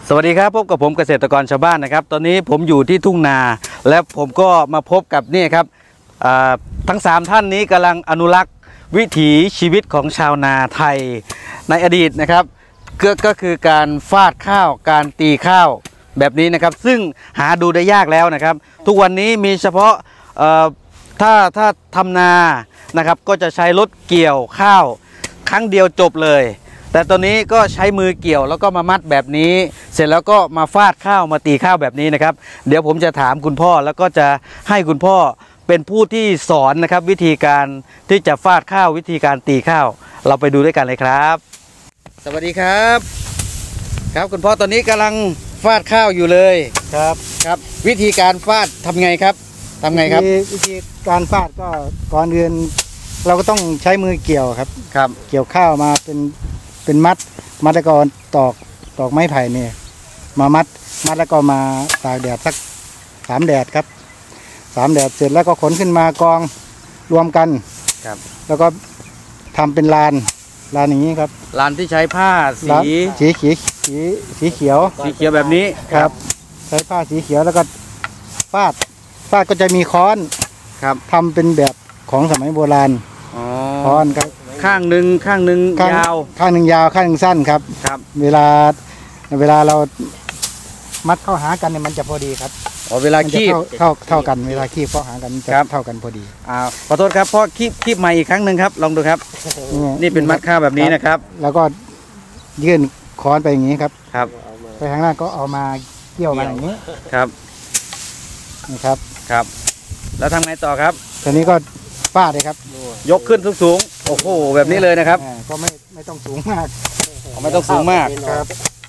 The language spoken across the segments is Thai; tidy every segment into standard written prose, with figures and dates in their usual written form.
สวัสดีครับพบกับผมเกษตรกรชาวบ้านนะครับตอนนี้ผมอยู่ที่ทุ่งนาและผมก็มาพบกับนี่ครับทั้ง3ท่านนี้กำลังอนุรักษ์วิถีชีวิตของชาวนาไทยในอดีตนะครับก็คือการฟาดข้าวการตีข้าวแบบนี้นะครับซึ่งหาดูได้ยากแล้วนะครับทุกวันนี้มีเฉพาะถ้าทำนานะครับก็จะใช้รถเกี่ยวข้าวครั้งเดียวจบเลยแต่ตอนนี้ก็ใช้มือเกี่ยวแล้วก็มามัดแบบนี้เสร็จแล้วก็มาฟาดข้าวมาตีข้าวแบบนี้นะครับเดี๋ยวผมจะถามคุณพ่อแล้วก็จะให้คุณพ่อเป็นผู้ที่สอนนะครับวิธีการที่จะฟาดข้าววิธีการตีข้าวเราไปดูด้วยกันเลยครับสวัสดีครับครับคุณพ่อตอนนี้กำลังฟาดข้าวอยู่เลยครับวิธีการฟาดทำไงครับวิธีการฟาดก็ก่อนอื่นเราก็ต้องใช้มือเกี่ยวครับเกี่ยวข้าวมาเป็นมัดแล้วก็ตอกไม้ไผ่เนี่ยมามัดแล้วก็มาตากแดดสัก3 แดดครับ3 แดดเสร็จแล้วก็ขนขึ้นมากองรวมกันแล้วก็ทำเป็นลานอย่างนี้ครับลานที่ใช้ผ้าสีเขียวแบบนี้ครับใช้ผ้าสีเขียวแล้วก็ฟาดก็จะมีค้อนทำเป็นแบบของสมัยโบราณค้อนครับข้างหนึ่งยาวข้างหนึ่งยาวข้างหนึ่งสั้นครับเวลาเรามัดเข้าหากันเนี่ยมันจะพอดีครับเวลาคีบเท่ากันเวลาคีบเข้าหากันจะเท่ากันพอดีขอโทษครับพ่อคีบใหม่อีกครั้งหนึ่งครับลองดูครับนี่เป็นมัดข้าวแบบนี้นะครับแล้วก็ยื่นค้อนไปอย่างนี้ครับไปข้างหน้าก็เอามาเกี่ยวมาอย่างนี้นะครับแล้วทำไงต่อครับตอนนี้ก็ฟาดเลยครับยกขึ้นสูงโอ้โหแบบนี้เลยนะครับก็ไม่ต้องสูงมากไม่ต้องสูงมากครับ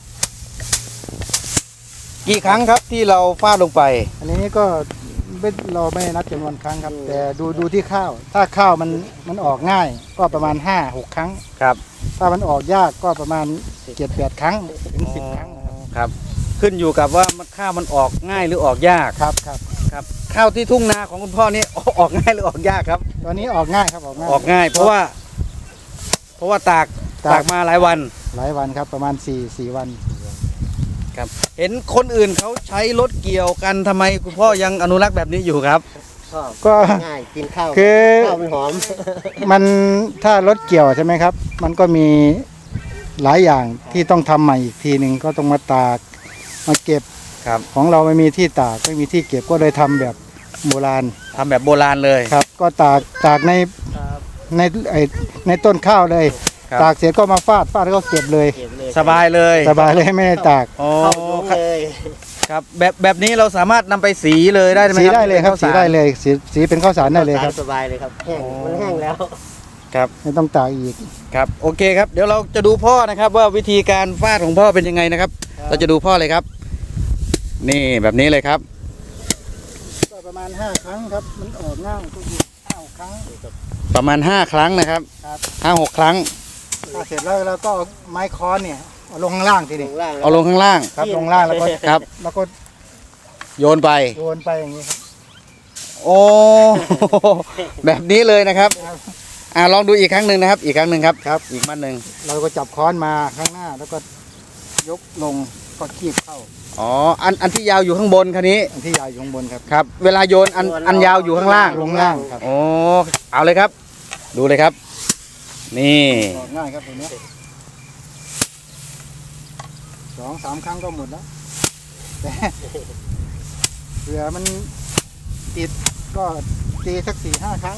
กี่ครั้งครับที่เราฟาดลงไปอันนี้ก็เราไม่นับจำนวนครั้งครับแต่ดูที่ข้าวถ้าข้าวมันออกง่ายก็ประมาณ5-6 ครั้งถ้ามันออกยากก็ประมาณ7-8 ครั้งถึง10 ครั้งครับขึ้นอยู่กับว่าข้าวมันออกง่ายหรือออกยากครับข้าวที่ทุ่งนาของคุณพ่อนี่ออกง่ายหรือออกยากครับตอนนี้ออกง่ายครับออกง่ายเพราะว่าตากมาหลายวันครับประมาณ4 วันครับเห็นคนอื่นเขาใช้รถเกี่ยวกันทำไมคุณพ่อยังอนุรักษ์แบบนี้อยู่ครับก็ง่ายกินข้าวคือข้าวมันหอมมันถ้ารถเกี่ยวใช่ไหมครับมันก็มีหลายอย่างที่ต้องทำใหม่อีกทีหนึ่งก็ต้องมาตากมาเก็บของเราไม่มีที่ตากไม่มีที่เก็บก็เลยทำแบบโบราณเลยครับก็ตากในต้นข้าวเลยตากเสร็จก็มาฟาดแล้วก็เก็บเลยสบายเลยไม่ได้ตากครับแบบนี้เราสามารถนำไปสีเลยได้ไหมครับสีได้เลยครับสีได้เลยสีเป็นข้าวสารได้เลยครับสบายเลยครับแห้งมันแห้งแล้วครับไม่ต้องตากอีกครับโอเคครับเดี๋ยวเราจะดูพ่อนะครับว่าวิธีการฟาดของพ่อเป็นยังไงนะครับเราจะดูพ่อเลยครับนี่แบบนี้เลยครับก็ประมาณ5 ครั้งครับมันออกง่ายก็อยู่5-6 ครั้งประมาณ5 ครั้งนะครับ5-6 ครั้งเสร็จแล้วเราก็ไม้ค้อนเนี่ยเอาลงข้างล่างทีนี้เอาลงข้างล่างครับลงล่างแล้วก็แล้วก็โยนไปอย่างนี้ครับโอ้แบบนี้เลยนะครับลองดูอีกครั้งหนึ่งนะครับอีกมัดหนึ่งเราก็จับค้อนมาข้างหน้าแล้วก็ยกลงก็คีบเข้าอันที่ยาวอยู่ข้างบนคันนี้อันที่ยาวอยู่ข้างบนครับเวลาโยนอันยาวอยู่ข้างล่างลงล่างครับเอาเลยครับดูเลยครับนี่ง่ายครับตัวนี้2-3 ครั้งก็หมดแล้วแต่เผื่อมันติดก็ตีสัก4-5 ครั้ง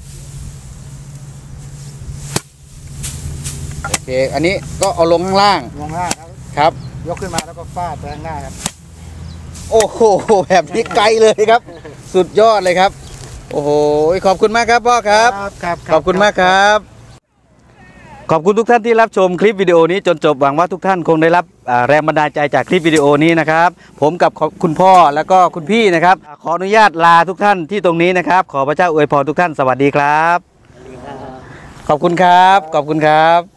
โอเคอันนี้ก็เอาลงข้างล่างครับยกขึ้นมาแล้วก็ฟาดไปข้างหน้าครับโอ้โหแบบนี้ไกลเลยครับสุดยอดเลยครับโอ้โหขอบคุณมากครับพ่อครับขอบคุณมากครับขอบคุณทุกท่านที่รับชมคลิปวิดีโอนี้จนจบหวังว่าทุกท่านคงได้รับแรงบันดาลใจจากคลิปวิดีโอนี้นะครับผมกับคุณพ่อแล้วก็คุณพี่นะครับขออนุญาตลาทุกท่านที่ตรงนี้นะครับขอพระเจ้าอวยพรทุกท่านสวัสดีครับขอบคุณครับ